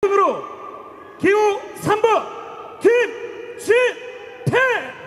으로 기호 3번 김진태.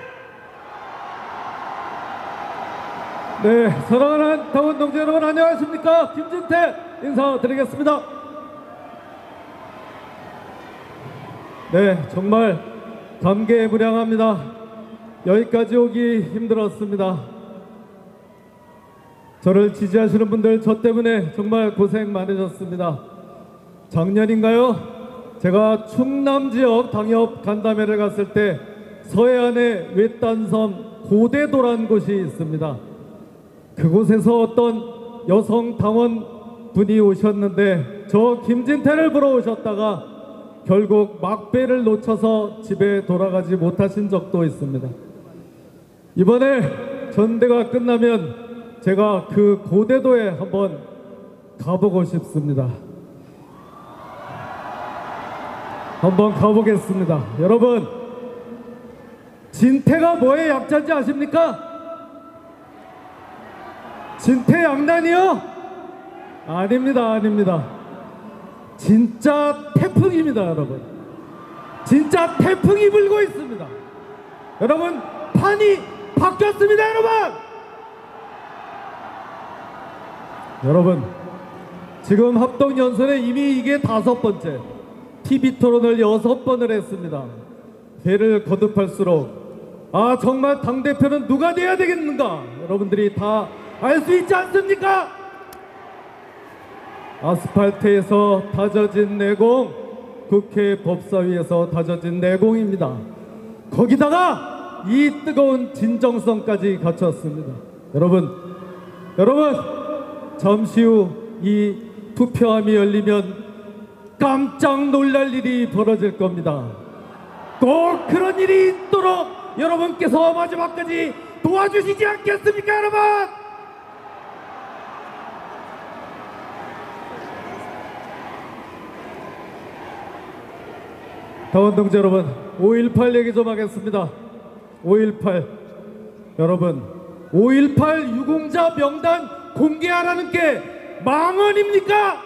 네, 사랑하는 당원 동지 여러분 안녕하십니까? 김진태 인사드리겠습니다. 네, 정말 감개무량합니다. 여기까지 오기 힘들었습니다. 저를 지지하시는 분들 저 때문에 정말 고생 많으셨습니다. 작년인가요? 제가 충남 지역 당협 간담회를 갔을 때 서해안의 외딴섬 고대도라는 곳이 있습니다. 그곳에서 어떤 여성 당원 분이 오셨는데 저 김진태를 보러 오셨다가 결국 막배를 놓쳐서 집에 돌아가지 못하신 적도 있습니다. 이번에 전대가 끝나면 제가 그 고대도에 한번 가보고 싶습니다. 한번 가보겠습니다. 여러분, 진태가 뭐의 약자인지 아십니까? 진태양난이요? 아닙니다, 아닙니다. 진짜 태풍입니다, 여러분. 진짜 태풍이 불고 있습니다. 여러분, 판이 바뀌었습니다, 여러분. 여러분, 지금 합동연설에 이미 이게 5번째, TV토론을 6번을 했습니다. 배를 거듭할수록 아, 정말 당대표는 누가 돼야 되겠는가? 여러분들이 다 알 수 있지 않습니까? 아스팔트에서 다져진 내공, 국회 법사위에서 다져진 내공입니다. 거기다가 이 뜨거운 진정성까지 갖췄습니다. 여러분, 잠시 후 이 투표함이 열리면 깜짝 놀랄 일이 벌어질 겁니다. 꼭 그런 일이 있도록 여러분께서 마지막까지 도와주시지 않겠습니까, 여러분? 당원 동지 여러분, 5.18 얘기 좀 하겠습니다. 5.18 여러분, 5.18 유공자 명단 공개하라는 게 망언입니까?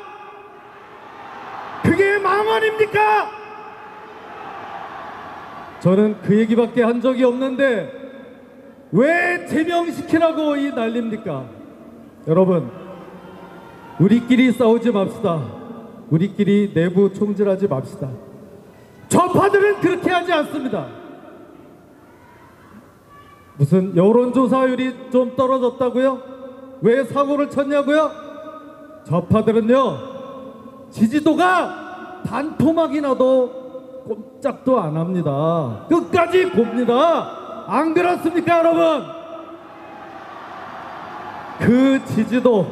그게 망언입니까? 저는 그 얘기밖에 한 적이 없는데 왜 제명시키라고 이 난립니까? 여러분, 우리끼리 싸우지 맙시다. 우리끼리 내부 총질하지 맙시다. 좌파들은 그렇게 하지 않습니다. 무슨 여론조사율이 좀 떨어졌다고요? 왜 사고를 쳤냐고요? 좌파들은요, 지지도가 반토막이 나도 꼼짝도 안 합니다. 끝까지 봅니다. 안 그렇습니까, 여러분? 그 지지도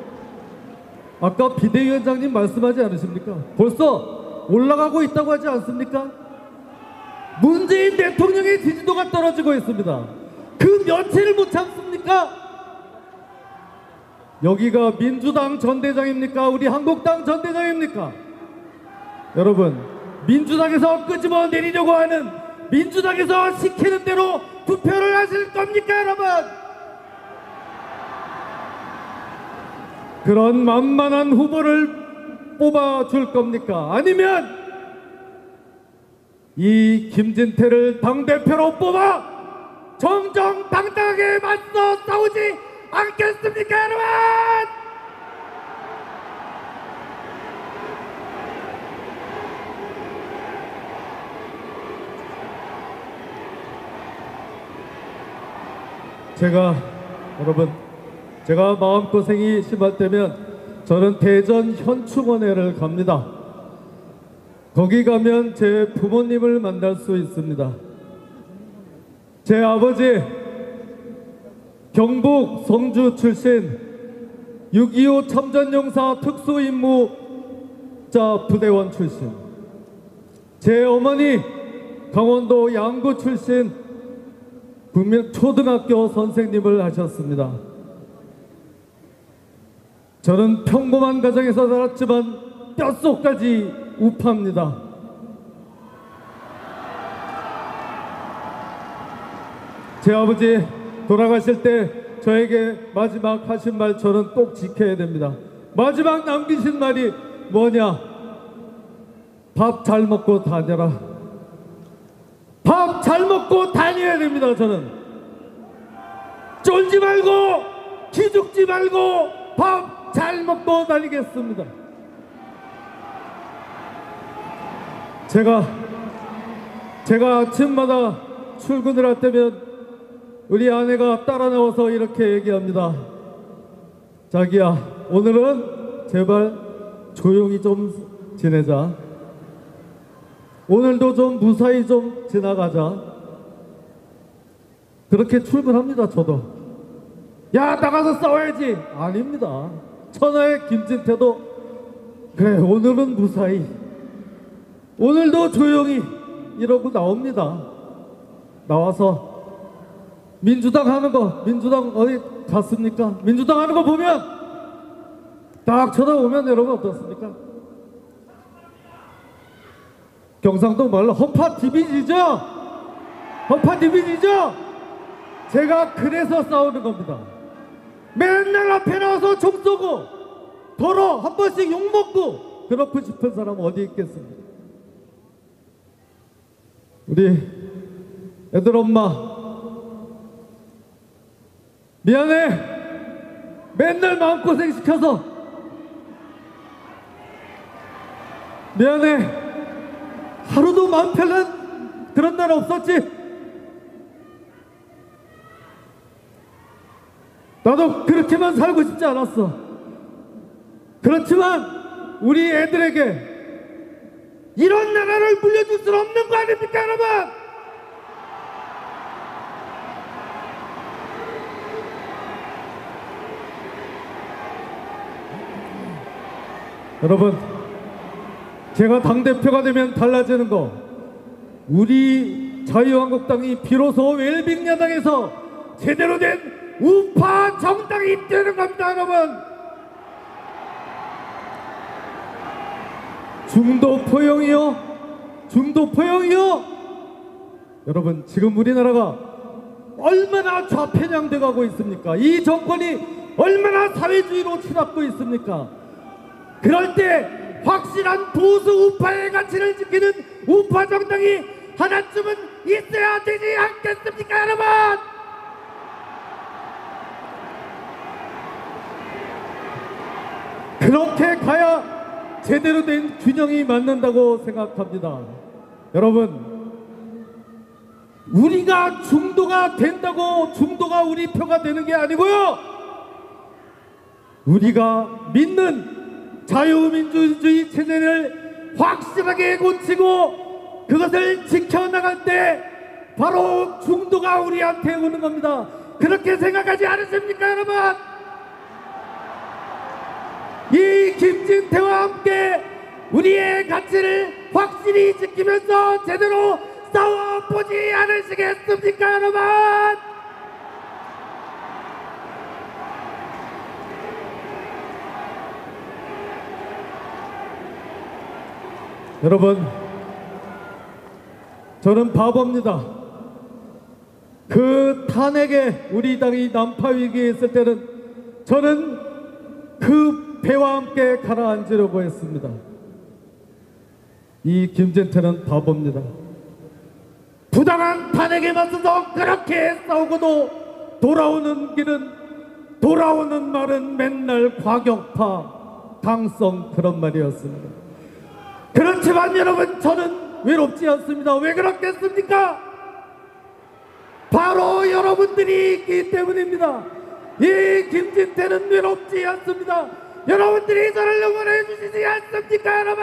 아까 비대위원장님 말씀하지 않으십니까? 벌써 올라가고 있다고 하지 않습니까? 문재인 대통령의 지지도가 떨어지고 있습니다. 그 며칠을 못 참습니까? 여기가 민주당 전대장입니까? 우리 한국당 전대장입니까? 여러분, 민주당에서 끄집어 내리려고 하는, 민주당에서 시키는 대로 투표를 하실 겁니까, 여러분? 그런 만만한 후보를 뽑아줄 겁니까? 아니면 이 김진태를 당대표로 뽑아 정정당당하게 맞서 싸우지 않겠습니까, 여러분? 제가 마음고생이 심할 때면 저는 대전 현충원회를 갑니다. 거기 가면 제 부모님을 만날 수 있습니다. 제 아버지 경북 성주 출신 6.25 참전용사 특수임무자 부대원 출신, 제 어머니 강원도 양구 출신 초등학교 선생님을 하셨습니다. 저는 평범한 가정에서 자랐지만 뼛속까지 우파입니다. 제 아버지 돌아가실 때 저에게 마지막 하신 말 저는 꼭 지켜야 됩니다. 마지막 남기신 말이 뭐냐? 밥 잘 먹고 다녀라. 밥 잘 먹고 다녀야 됩니다. 저는 쫄지 말고 기죽지 말고 밥 잘 먹고 다니겠습니다. 제가 아침마다 출근을 할 때면 우리 아내가 따라 나와서 이렇게 얘기합니다. 자기야, 오늘은 제발 조용히 좀 지내자. 오늘도 좀 무사히 좀 지나가자. 그렇게 출근합니다. 저도. 야, 나가서 싸워야지. 아닙니다. 천하의 김진태도 그래, 오늘은 무사히, 오늘도 조용히 이러고 나옵니다. 나와서 민주당 하는 거, 민주당 어디 갔습니까? 민주당 하는 거 보면 딱 쳐다보면 여러분 어떻습니까? 경상도 말로 허파 디비지죠? 허파 디비지죠? 제가 그래서 싸우는 겁니다. 맨날 앞에 나와서 총 쏘고 더러 한 번씩 욕먹고 그렇고 싶은 사람은 어디 있겠습니까? 우리 애들 엄마 미안해. 맨날 마음고생 시켜서 미안해. 하루도 마음 편한 그런 날 없었지? 나도 그렇게만 살고 싶지 않았어. 그렇지만 우리 애들에게 이런 나라를 물려줄 수는 없는 거 아닙니까, 여러분? 여러분, 제가 당대표가 되면 달라지는 거, 우리 자유한국당이 비로소 웰빙야당에서 제대로 된 우파 정당이 되는 겁니다, 여러분. 중도 포용이요? 중도 포용이요? 여러분, 지금 우리나라가 얼마나 좌편향돼 가고 있습니까? 이 정권이 얼마나 사회주의로 치닫고 있습니까? 그럴 때 확실한 보수 우파의 가치를 지키는 우파 정당이 하나쯤은 있어야 되지 않겠습니까, 여러분? 그렇게 가야 제대로 된 균형이 맞는다고 생각합니다. 여러분, 우리가 중도가 된다고 중도가 우리 표가 되는 게 아니고요, 우리가 믿는 자유민주주의 체제를 확실하게 고치고 그것을 지켜나갈 때 바로 중도가 우리한테 오는 겁니다. 그렇게 생각하지 않으십니까, 여러분? 이 김진태와 함께 우리의 가치를 확실히 지키면서 제대로 싸워보지 않으시겠습니까, 여러분? 여러분, 저는 바보입니다. 그 탄핵에 우리 당이 난파 위기에 있을 때는 저는 그 배와 함께 가라앉으려고 했습니다. 이 김진태는 바보입니다. 부당한 탄핵에 맞서서 그렇게 싸우고도 돌아오는 말은 맨날 과격파, 강성 그런 말이었습니다. 그렇지만 여러분, 저는 외롭지 않습니다. 왜 그렇겠습니까? 바로 여러분들이 있기 때문입니다. 이 김진태는 외롭지 않습니다. 여러분들이 저를 응원해 주시지 않습니까, 여러분?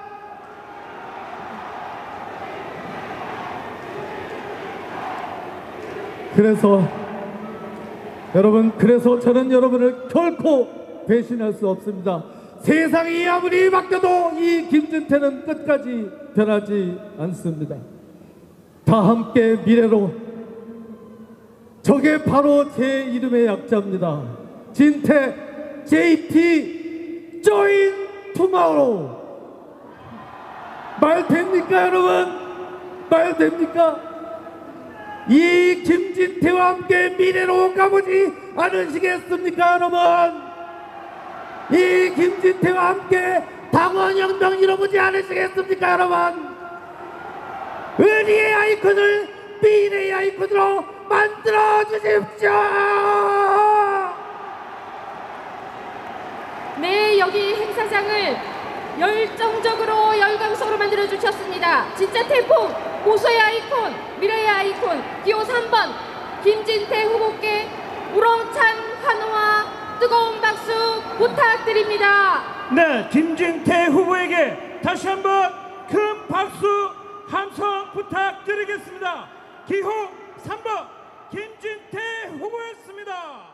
그래서 저는 여러분을 결코 배신할 수 없습니다. 세상이 아무리 바뀌어도 이 김진태는 끝까지 변하지 않습니다. 다 함께 미래로, 저게 바로 제 이름의 약자입니다. 진태 JT Join Tomorrow. 말 됩니까, 여러분? 말 됩니까? 이 김진태와 함께 미래로 가보지 않으시겠습니까, 여러분? 이 김진태와 함께 당원혁명 이뤄보지 않으시겠습니까, 여러분? 의리의 아이콘을 미래의 아이콘으로 만들어 주십시오. 네, 여기 행사장을 열정적으로 열광적으로 만들어 주셨습니다. 진짜 태풍, 보수의 아이콘, 미래의 아이콘, 기호 3번 김진태 후보께 우렁찬 환호와 뜨거운 박수 부탁드립니다. 네, 김진태 후보에게 다시 한번 큰 박수 함성 부탁드리겠습니다. 기호 3번 김진태 후보였습니다.